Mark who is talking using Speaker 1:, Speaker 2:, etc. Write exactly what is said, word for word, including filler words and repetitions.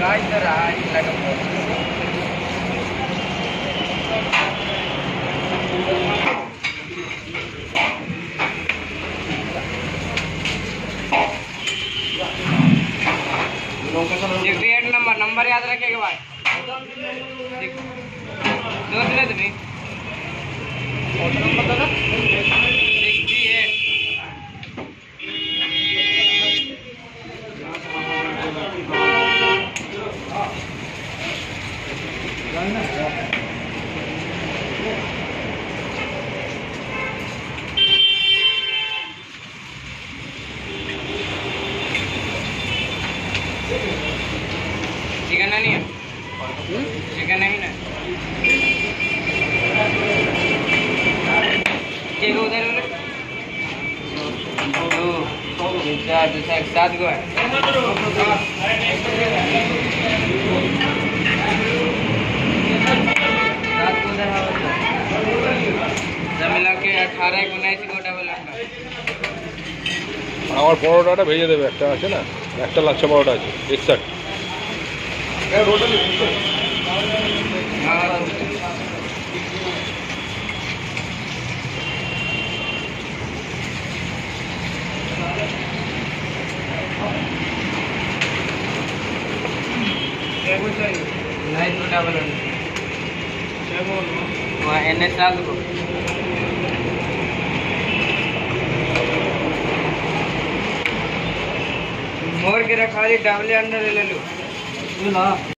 Speaker 1: इधर आ लगा eight number number याद रखेगा भाई दो दिले तुम्हें नंबर दादा सिक्सटी एट चिकन नहीं है चिकन नहीं ना एक उधर दो चार दो चार सात गो है सात को उधर है मिला के अठारह उन्नीस को डबल अंडा
Speaker 2: আমার পরোটাটা ভেজে দেবে একটা আছে না একটা লাচ্ছা পরোটা আছে একসাথে
Speaker 1: नहीं तो डबल वहाँ एन एस डाल दो मोर के रखा डबल अंडा ले लो